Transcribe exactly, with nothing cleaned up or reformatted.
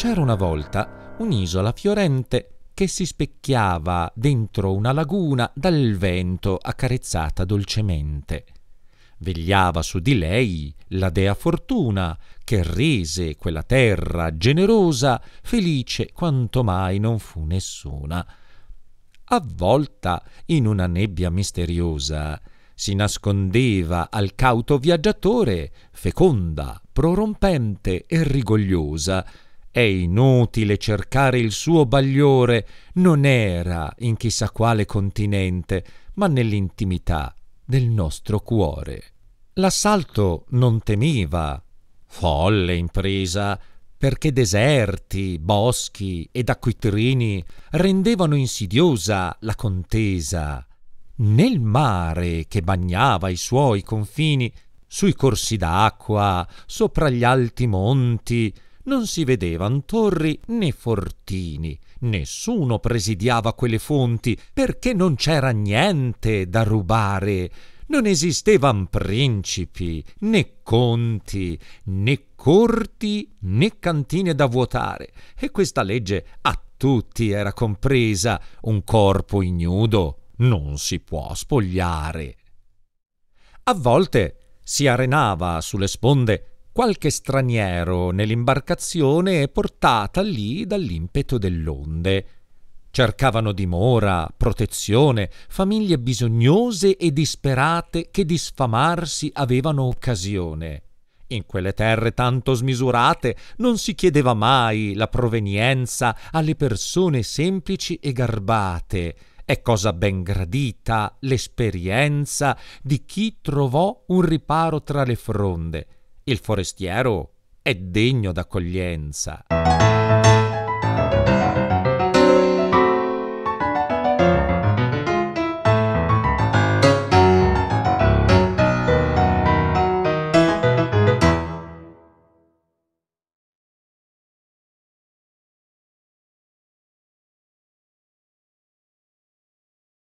C'era una volta un'isola fiorente che si specchiava dentro una laguna dal vento accarezzata dolcemente. Vegliava su di lei la dea Fortuna, che rese quella terra generosa felice quanto mai non fu nessuna. Avvolta in una nebbia misteriosa si nascondeva al cauto viaggiatore, feconda, prorompente e rigogliosa. È inutile cercare il suo bagliore, non era in chissà quale continente, ma nell'intimità del nostro cuore. L'assalto non temeva, folle impresa, perché deserti, boschi ed acquitrini rendevano insidiosa la contesa. Nel mare che bagnava i suoi confini, sui corsi d'acqua, sopra gli alti monti, non si vedevan torri né fortini, nessuno presidiava quelle fonti, perché non c'era niente da rubare. Non esistevan principi, né conti, né corti, né cantine da vuotare, e questa legge a tutti era compresa: un corpo ignudo non si può spogliare. A volte si arenava sulle sponde qualche straniero nell'imbarcazione e portata lì dall'impeto dell'onde. Cercavano dimora, protezione, famiglie bisognose e disperate che di sfamarsi avevano occasione. In quelle terre tanto smisurate non si chiedeva mai la provenienza alle persone semplici e garbate. È cosa ben gradita l'esperienza di chi trovò un riparo tra le fronde. Il forestiero è degno d'accoglienza.